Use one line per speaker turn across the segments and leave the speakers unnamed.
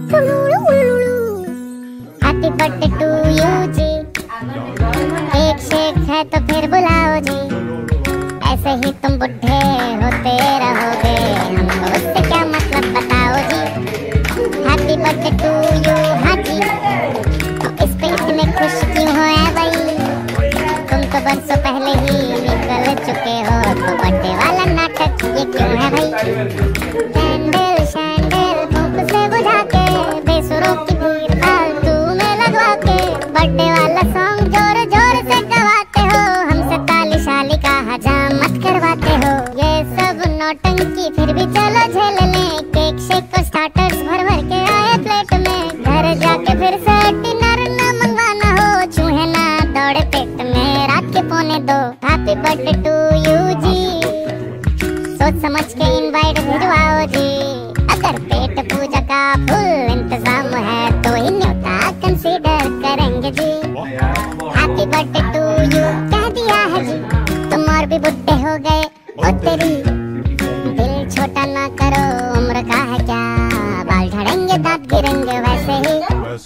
Happy birthday to you जी, cake शेक है तो फिर बुलाओ जी, ऐसे ही तुम बुढ़े होते रहोगे, हमको उससे क्या मतलब बताओ जी। हैप्पी बर्थडे टू यू हाजी, तो इस पे इतने खुश क्यों हो ऐ भाई, तुम तो बरसों पहले ही निकल चुके हो, तो बर्थडे वाला नाटक ये क्यों है भाई। कैंडल शैंडल धूप से बुझा के, बेसुरों की भीड़ फालतू में लगवा के, बर्थडे वाला सॉन्ग जोर जोर से गवाते हो, हमसे ताली शाली का हजामत करवाते हो। ये सब नौटंकी फिर भी चलो झेल लें, केक शेक को स्टार्टर्स भर भर के आए प्लेट में, घर जाके फिर से डिनर न मंगवाना हो, चूहे ना दौड़े पेट में रात के 1:45। हैप्पी बर्थडे टू यू जी, सोच समझ के इनवाइट भिजवाओ जी, अगर पेट पूजा का फुल इंतजाम है तो ही न्योता कंसीडर करेंगे जी। हैप्पी बर्थडे टू यू कह दिया है जी, तुम और भी बुढ़े हो गए ओ तेरी, दिल छोटा ना करो उम्र का है क्या, बाल झड़ेंगे दांत गिरेंगे वैसे ही।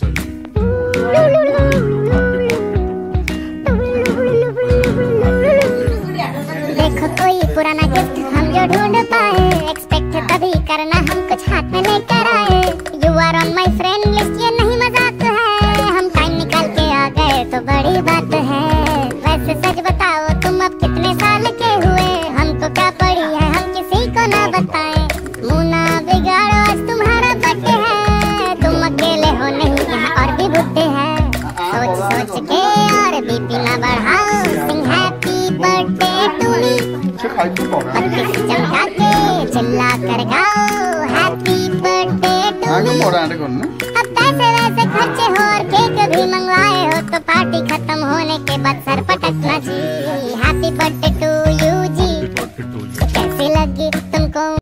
देखो कोई पुराना गिफ्ट हम जो ढूंढ पाए, एक्सपेक्ट तभी करना हम कुछ हाथ में लेकर आए, you are on my friend list ये नहीं मजाक है, हम टाइम निकाल के आ गए तो बड़ी बात है। वैसे सच बताओ तुम अब कितने साल के हुए, हमको क्या पड़ी है हम किसी को ना बताएं, मुँह ना बिगाड़ो आज तुम्हारा बर्थडे है, तुम अकेले हो नहीं यहाँ और भी बुढ़े हैं, सोच सोच के और बीपी ना बढ़ाओ, sing happy birthday to me, बत्तीस चमका के चिल्ला कर गाओ, हैप्पी बर्थडे टू मी। अब पैसे वैसे खर्चे हो और केक भी मंगवाए हो, तो पार्टी खत्म होने के बाद सर पटकना जी।